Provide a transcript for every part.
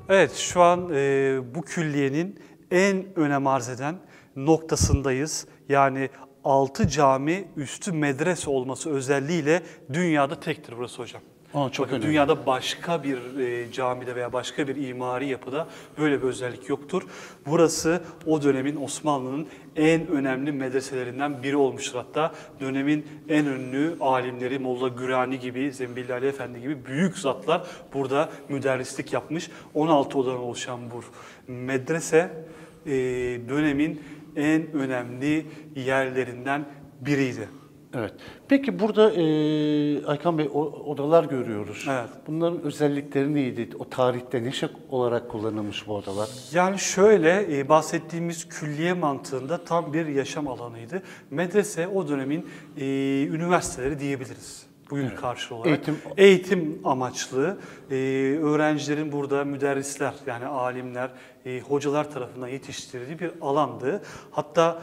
Evet, şu an bu külliyenin en önem arz eden noktasındayız. Yani 6 cami üstü medrese olması özelliğiyle dünyada tektir burası hocam. Çok Bakın, önemli. dünyada başka bir camide veya başka bir imari yapıda böyle bir özellik yoktur. Burası o dönemin Osmanlı'nın en önemli medreselerinden biri olmuştur. Hatta dönemin en ünlü alimleri Molla Gürani gibi, Zembilli Ali Efendi gibi büyük zatlar burada müderrislik yapmış. 16 odadan oluşan bu medrese dönemin en önemli yerlerinden biriydi. Evet. Peki burada Aykan Bey odalar görüyoruz. Evet. Bunların özellikleri neydi? O tarihte ne olarak kullanılmış bu odalar? Yani şöyle bahsettiğimiz külliye mantığında tam bir yaşam alanıydı. Medrese o dönemin üniversiteleri diyebiliriz. Bugün karşı olarak. Eğitim amaçlı öğrencilerin burada müderrisler yani alimler, hocalar tarafından yetiştirildiği bir alandı. Hatta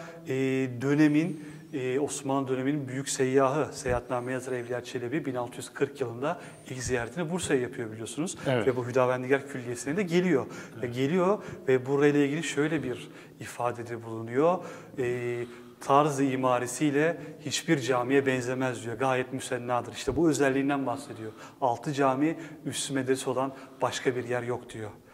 Osmanlı döneminin büyük seyyahı Seyahatname yazarı Evliya Çelebi 1640 yılında ilk ziyaretini Bursa'ya yapıyor biliyorsunuz. Evet. Ve bu Hüdavendigar Külliyesi'ne de geliyor. Evet. Geliyor ve burayla ilgili şöyle bir ifadede bulunuyor. Tarzı imarisiyle hiçbir camiye benzemez diyor. Gayet müsennadır. İşte bu özelliğinden bahsediyor. 6 cami üssü medrese olan başka bir yer yok diyor.